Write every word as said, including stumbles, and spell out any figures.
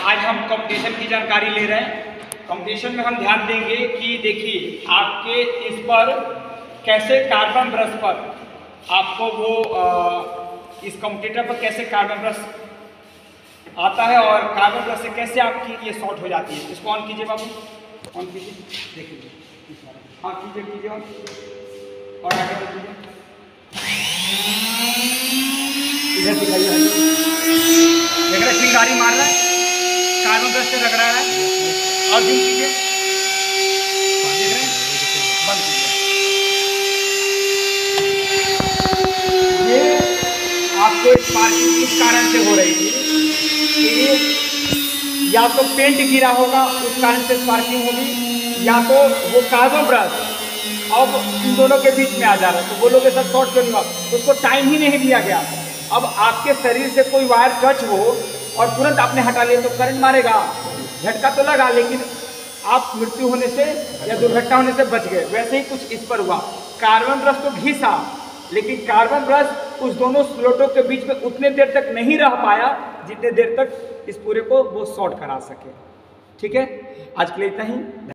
आज हम कंपटीशन की जानकारी ले रहे हैं। कंपटीशन में हम ध्यान देंगे कि देखिए आपके इस पर कैसे कार्बन ब्रश पर आपको वो आ, इस कंप्यूटर पर कैसे कार्बन ब्रश आता है और कार्बन ब्रश से कैसे आपकी ये शॉर्ट हो जाती है। इसको ऑन कीजिए बाबू, ऑन कीजिए, देखिए, हाँ कीजिए कीजिए ऑन, और आगे कीजिए, इधर दिखाइए, देख रहे चिंगारी मार रहा है, कार्बन ब्रश से रगड़ा रहा है, और जूम कीजिए, देख रहे हैं, बंद कीजिए। ये आपको स्पार्किंग इस कारण से हो रही थी कि या तो पेंट गिरा होगा उस कारण से स्पार्किंग होगी, या तो वो कार्बन ब्रश अब इन दोनों के बीच में आ जा रहा है, तो वो लोग के साथ शॉर्ट क्यों नहीं हुआ, उसको टाइम ही नहीं दिया गया। अब आपके शरीर से कोई वायर टच हो और तुरंत आपने हटा लिया तो करंट मारेगा, झटका तो लगा, लेकिन आप मृत्यु होने से या दुर्घटना होने से बच गए। वैसे ही कुछ इस पर हुआ, कार्बन ब्रश तो घिसा, लेकिन कार्बन ब्रश उस दोनों स्लोटों के बीच में उतने देर तक नहीं रह पाया जितने देर तक इस पूरे को वो शॉर्ट करा सके। ठीक है, आज के लिए इतना ही।